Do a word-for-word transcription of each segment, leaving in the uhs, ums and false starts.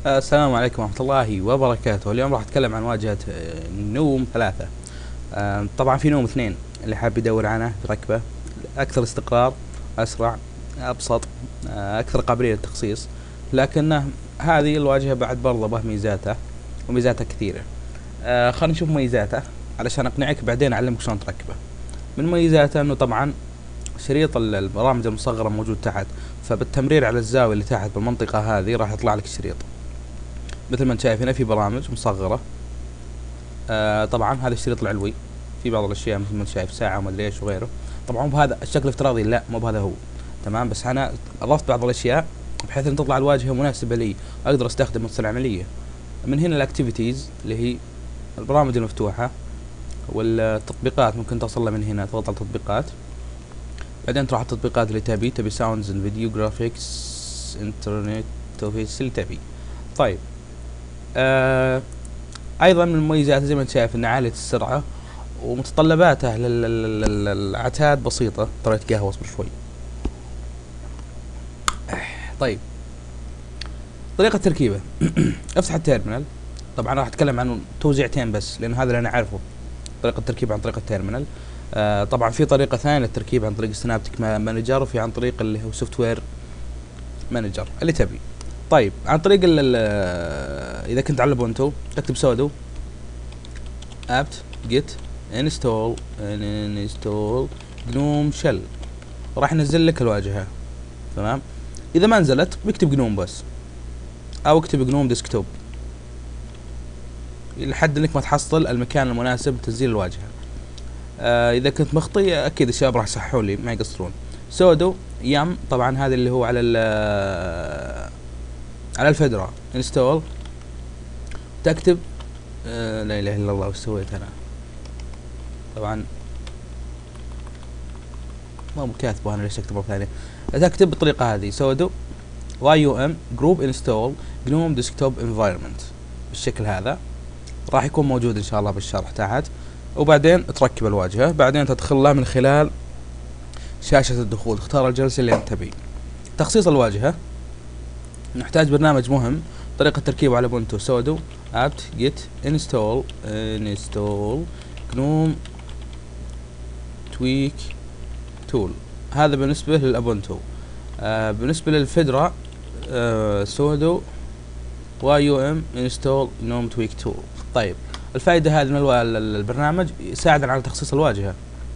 السلام عليكم ورحمة الله وبركاته. اليوم راح أتكلم عن واجهة آه، نوم ثلاثة. آه، طبعا في نوم اثنين اللي حاب يدور عنه بركبة أكثر استقرار، أسرع، أبسط، آه، أكثر قابلية للتخصيص. لكن هذه الواجهة بعد برضه به ميزاتها وميزاتها كثيرة. آه، خلينا نشوف ميزاته علشان أقنعك، بعدين أعلمك شلون تركبه. من ميزاته أنه طبعا شريط البرامج المصغرة موجود تحت، فبالتمرير على الزاوية اللي تحت بالمنطقة هذه راح يطلع لك الشريط. مثل ما انت شايف هنا في برامج مصغرة. آه طبعا هذا الشريط العلوي، في بعض الاشياء مثل ما انت شايف ساعة وما ادري ايش وغيره. طبعا بهذا الشكل الافتراضي لا مو بهذا هو، تمام، بس انا اضفت بعض الاشياء بحيث ان تطلع الواجهة مناسبة لي، اقدر استخدم نص العملية. من هنا الاكتيفيتيز اللي هي البرامج المفتوحة، والتطبيقات ممكن توصل لها من هنا، تضغط على التطبيقات، بعدين تروح على التطبيقات اللي تبي تبي ساوندز فيديو جرافيكس انترنت توفيس اللي تبي. طيب آه ايضا من المميزات زي ما انت شايف انه عالية السرعة، ومتطلباته للعتاد بسيطة. طريقة قهوة اصبر شوي. طيب طريقة تركيبه افتح التيرمينال. طبعا راح اتكلم عن توزيعتين بس لان هذا اللي انا اعرفه، طريقة التركيب عن طريق التيرمينال. آه طبعا في طريقة ثانية للتركيب عن طريق السينابتك مانجر، وفي عن طريق اللي هو سوفت وير مانجر اللي تبي. طيب عن طريق ال اذا كنت على ubuntu اكتب سودو apt get install install gnome shell، راح ينزل لك الواجهة، تمام. اذا ما نزلت بكتب gnome بس، او اكتب gnome desktop لحد انك ما تحصل المكان المناسب لتنزيل الواجهة. آه اذا كنت مخطي اكيد الشباب راح يصححوا لي ما يقصرون. سودو يم طبعا هذا اللي هو على ال على الفدرة انستول، تكتب آه لا اله الا الله وش سويت انا، طبعا ما كاتبه انا، ليش اكتب مرة ثانية. تكتب بالطريقة هذه سودو واي يو ام جروب انستول جنوم ديسكتوب انفايرمنت بالشكل هذا، راح يكون موجود ان شاء الله بالشرح تحت. وبعدين تركب الواجهة، بعدين تدخل لها من خلال شاشة الدخول، تختار الجلسة اللي انت تبي. تخصيص الواجهة نحتاج برنامج مهم. طريقة تركيبه على ubuntu سودو apt get install install gnome tweak tool، هذا بالنسبة للأبونتو. آه بالنسبة للفدرة آه سودو yum install gnome tweak tool. طيب الفائدة هذه من البرنامج يساعدنا على تخصيص الواجهة.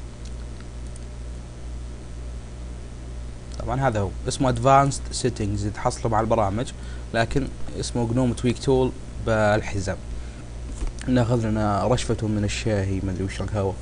طبعا هذا هو اسمه advanced settings تحصله مع البرامج، لكن اسمه gnome tweak tool بالحزام. ناخذ لنا رشفة من الشاهي ما ادري وش القهوة.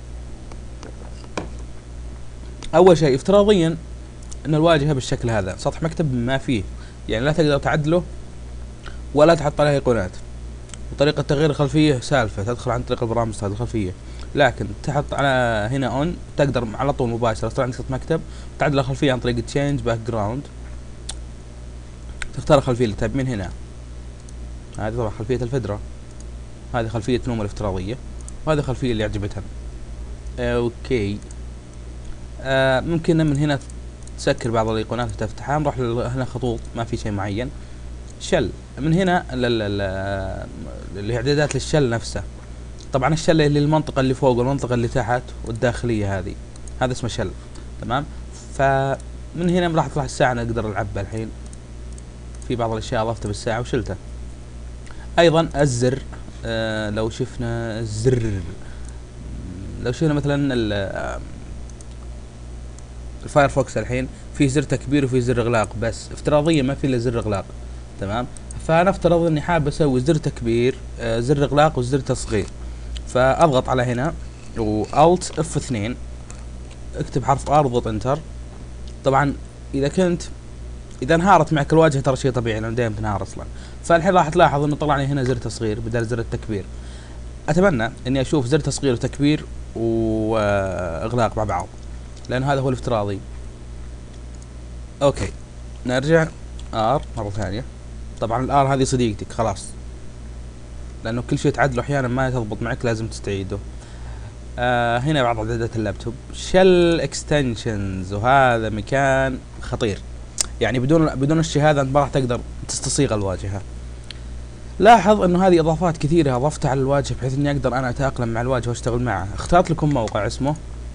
اول شيء افتراضيا ان الواجهة بالشكل هذا، سطح مكتب ما فيه، يعني لا تقدر تعدله ولا تحط عليه ايقونات. وطريقة تغيير الخلفية سالفة، تدخل عن طريق البرامج تغيير الخلفية، لكن تحط على هنا اون تقدر على طول مباشرة تطلع عندك سطح مكتب تعدل الخلفية عن طريق تشينج باك جراوند. تختار الخلفية اللي تبي من هنا. هذه طبعا خلفية الفدرة، هذه خلفية نوم الافتراضية، وهذه الخلفية اللي عجبتها. اوكي آه ممكن من هنا تسكر بعض الايقونات وتفتحها. نروح هنا خطوط ما في شيء معين. شل من هنا الاعدادات للشل نفسه. طبعا الشل اللي المنطقة اللي فوق والمنطقة اللي تحت والداخلية هذه، هذا اسمه شل، تمام. فمن هنا راح تطلع الساعة نقدر نلعبها الحين. في بعض الاشياء اضفتها بالساعة وشلتها. ايضا الزر آه لو شفنا الزر، لو شفنا مثلا الفايرفوكس الحين في زر تكبير وفي زر اغلاق، بس افتراضيا ما في الا زر اغلاق، تمام. فنفترض اني حاب اسوي زر تكبير آه زر اغلاق وزر تصغير، فاضغط على هنا والت اف اثنين، اكتب حرف ار واضغط انتر. طبعا اذا كنت اذا انهارت معك الواجهه ترى شيء طبيعي لانه دائما تنهار اصلا. فالحين راح تلاحظ انه طلع لي هنا زر تصغير بدل زر التكبير. اتمنى اني اشوف زر تصغير وتكبير واغلاق مع بعض، لان هذا هو الافتراضي. اوكي نرجع ار مرة ثانية. طبعا الار هذه صديقتك خلاص، لانه كل شيء تعدله احيانا ما تضبط معك لازم تستعيده. آه هنا بعض اعدادات اللابتوب، شل اكستنشنز، وهذا مكان خطير. يعني بدون بدون الشيء هذا انت ما راح تقدر تستصيغ الواجهة. لاحظ انه هذه اضافات كثيرة اضفتها على الواجهة بحيث اني اقدر انا اتأقلم مع الواجهة واشتغل معه. اخترت لكم موقع اسمه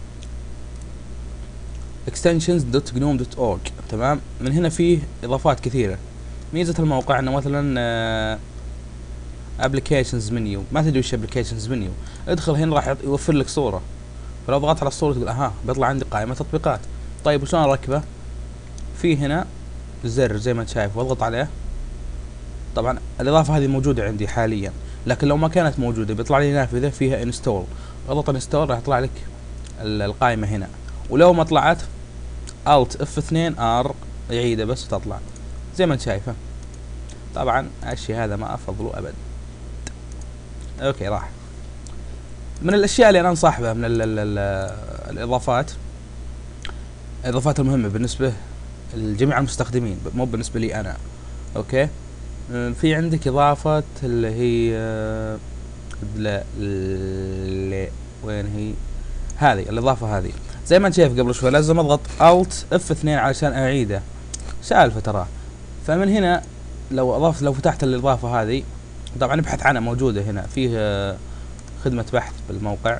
extensions dot gnome dot org. تمام، من هنا فيه اضافات كثيرة. ميزة الموقع انه مثلا آه applications menu، ما تدري وش applications menu، ادخل هنا راح يوفر لك صورة، فلو ضغطت على الصورة تقول اها بيطلع عندي قائمة تطبيقات. طيب وشلون اركبه؟ في هنا زر زي ما انت شايف واضغط عليه. طبعا الاضافة هذه موجودة عندي حاليا، لكن لو ما كانت موجودة بيطلع لي نافذة فيها انستول، اضغط انستول راح يطلع لك القائمة هنا. ولو ما طلعت الت اف اثنين ار يعيده بس تطلع زي ما انت شايفه. طبعا الشيء هذا ما افضله ابد. اوكي راح. من الاشياء اللي انا انصح بها من ال ال ال الاضافات، الاضافات المهمة بالنسبة لجميع المستخدمين مو بالنسبة لي انا. اوكي، في عندك اضافة اللي هي لا لا وين هي هذه الاضافة هذه، زي ما انت شايف قبل شوي لازم اضغط الت اف اثنين علشان اعيده، سالفة تراه. فمن هنا لو اضفت لو فتحت الاضافة هذه، طبعا ابحث عنها موجودة هنا، فيه خدمة بحث بالموقع.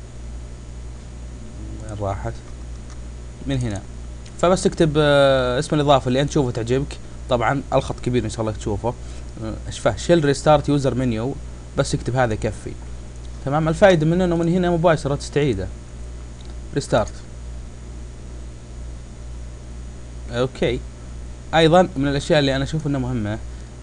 وين راحت؟ من هنا. فبس تكتب اسم الاضافة اللي انت تشوفه تعجبك، طبعا الخط كبير ان شاء الله تشوفه، ايش فيه شيل ريستارت يوزر منيو، بس اكتب هذا يكفي. تمام، الفائدة منه انه من هنا مباشرة تستعيده ريستارت. اوكي، ايضا من الاشياء اللي انا اشوف انها مهمة،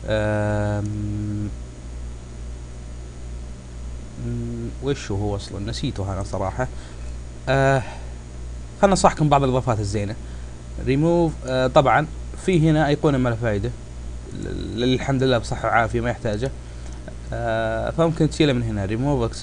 وش هو اصلا نسيته انا صراحة. أه خلنا نصحكم بعض الاضافات الزينة. ريموف، أه طبعا في هنا ايقونة ما له فايدة، الحمد لله بصحة وعافية ما يحتاجه، أه فممكن تشيله من هنا. ريموف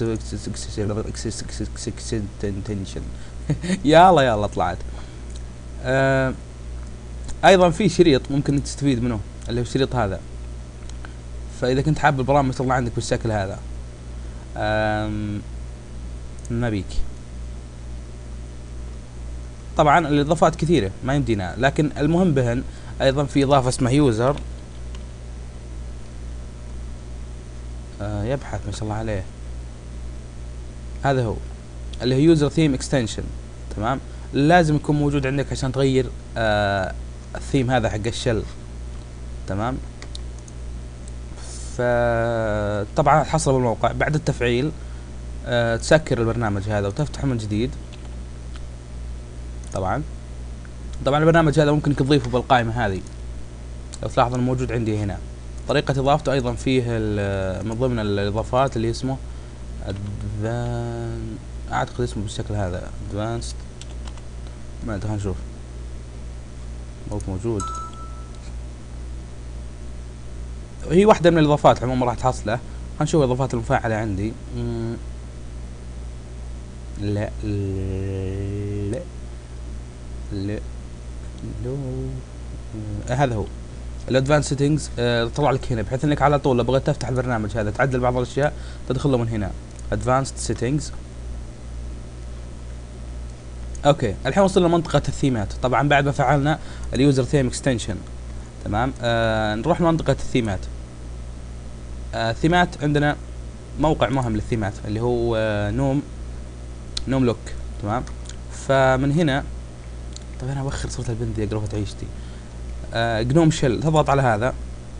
اكستنشن يلا يلا طلعت. أه ايضا في شريط ممكن تستفيد منه اللي هو الشريط هذا، فاذا كنت حاب البرامج تطلع عندك بالشكل هذا ما بيك. طبعا الاضافات كثيرة ما يمدينا، لكن المهم بهن ايضا في اضافة اسمها يوزر، آه يبحث ما شاء الله عليه، هذا هو اللي هو يوزر ثيم اكستنشن. تمام، لازم يكون موجود عندك عشان تغير آه الثيم هذا حق الشل. تمام، فطبعا تحصل بالموقع بعد التفعيل، آه تسكر البرنامج هذا وتفتحه من جديد. طبعا طبعا البرنامج هذا ممكن تضيفه بالقائمة هذه، لو تلاحظ انه موجود عندي هنا. طريقة اضافته ايضا فيه من ضمن الاضافات اللي اسمه ادفان، اعتقد اسمه بالشكل هذا ادفانسد، ما ادري نشوف مو موجود. هي واحدة من الاضافات عموما راح تحصله. هنشوف الاضافات المفعلة عندي. لا لا لا لو هذا هو الادفانس سيتنجز. آه طلع لك هنا بحيث انك على طول لو بغيت تفتح البرنامج هذا تعدل بعض الاشياء تدخل له من هنا ادفانسد سيتنجز. اوكي، الحين وصلنا لمنطقة الثيمات. طبعا بعد ما فعلنا اليوزر ثيم اكستنشن، تمام، آه نروح لمنطقة الثيمات. آه الثيمات عندنا موقع مهم للثيمات اللي هو آه نوم نوم لوك. تمام، فمن هنا طبعا انا اوخر صوت البنت يا قروفة عيشتي. آه جنوم شيل، تضغط على هذا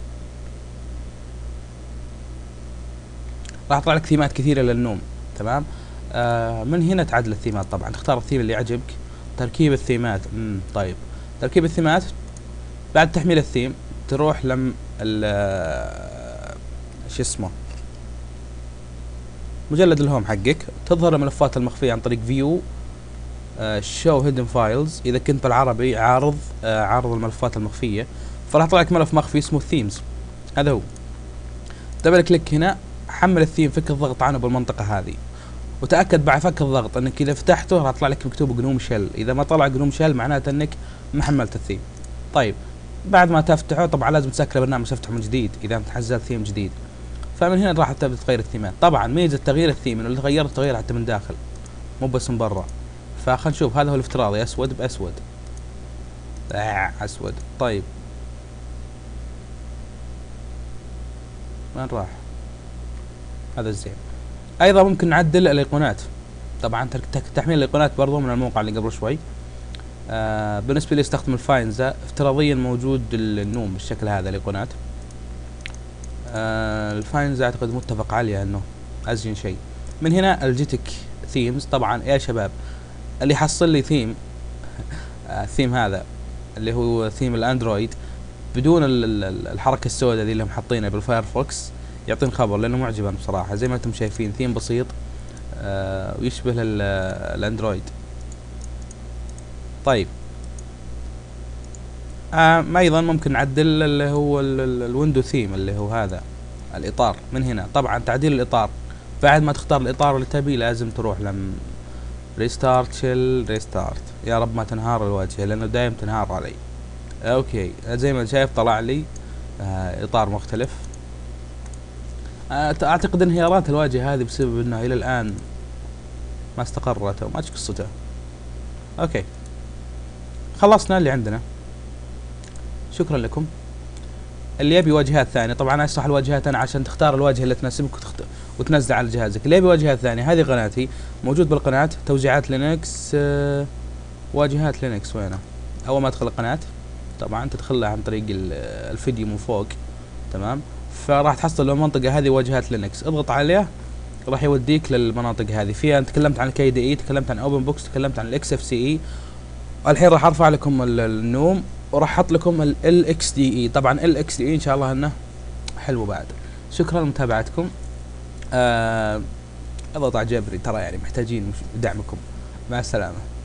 راح يطلع لك ثيمات كثيرة للنوم. تمام، آه من هنا تعدل الثيمات. طبعا تختار الثيم اللي يعجبك. تركيب الثيمات، امم طيب تركيب الثيمات بعد تحميل الثيم تروح لم ال شو اسمه مجلد الهوم حقك، تظهر الملفات المخفية عن طريق فيو شو هيدن فايلز. اذا كنت بالعربي عارض آه عارض الملفات المخفية، فراح يطلع لك ملف مخفي اسمه ثيمز، هذا هو. دبل كليك هنا، حمل الثيم، فك الضغط عنه بالمنطقة هذه، وتأكد بعد فك الضغط انك اذا فتحته راح يطلع لك مكتوب جنوم شيل. اذا ما طلع جنوم شيل معناته انك ما حملت الثيم. طيب بعد ما تفتحه طبعا لازم تسكر البرنامج تفتحه من جديد اذا انت حزلت ثيم جديد. فمن هنا راح تبدا تغير الثيمات. طبعا ميزة تغيير الثيم انه اللي تغيرت تغير حتى من داخل مو بس من برا. فخلنا نشوف، هذا هو الافتراضي اسود باسود. آه اسود. طيب وين راح؟ هذا الزين. ايضا ممكن نعدل الايقونات. طبعا تحميل الايقونات برضو من الموقع اللي قبل شوي. آه بالنسبه لي استخدم الفاينزا، افتراضيا موجود النوم بالشكل هذا الايقونات. آه الفاينزا اعتقد متفق عليه انه ازين شيء. من هنا الجيتك ثيمز. طبعا يا شباب اللي يحصل لي ثيم الثيم هذا اللي هو ثيم الاندرويد بدون الحركه السوداء ذي اللي هم حاطينها بالفايرفوكس يعطيني خبر، لانه معجبا بصراحه. زي ما انتم شايفين ثيم بسيط آه ويشبه الاندرويد. طيب آه ايضا ممكن نعدل اللي هو الويندو ثيم اللي هو هذا الاطار من هنا. طبعا تعديل الاطار بعد ما تختار الاطار اللي تبي لازم تروح لم ريستارت شيل ريستارت. يا رب ما تنهار الواجهه لانه دايم تنهار علي. اوكي زي ما شايف طلع لي آه اطار مختلف. آه اعتقد انهيارات الواجهه هذه بسبب انه الى الان ما استقرت او ما ايش قصته. اوكي خلصنا اللي عندنا. شكرا لكم. اللي يبي واجهات ثانيه، طبعا اشرح الواجهات انا عشان تختار الواجهه اللي تناسبك وتخت... وتنزل على جهازك. اللي يبي واجهات ثانيه هذه قناتي موجود بالقناه توزيعات لينكس. آه واجهات لينكس وينه؟ اول ما تدخل القناه طبعا تدخلها عن طريق الفيديو من فوق، تمام؟ فراح تحصل المنطقه هذه واجهات لينكس، اضغط عليها راح يوديك للمناطق هذه. فيها تكلمت عن الكي دي اي، تكلمت عن اوبن بوكس، تكلمت عن الاكس اف سي اي. الحين راح ارفع لكم النوم وراح احط لكم ال اكس دي اي. طبعا ال اكس دي اي ان شاء الله انه حلو بعد. شكرا لمتابعتكم. آه اضغط على جبري ترى يعني محتاجين دعمكم. مع السلامه.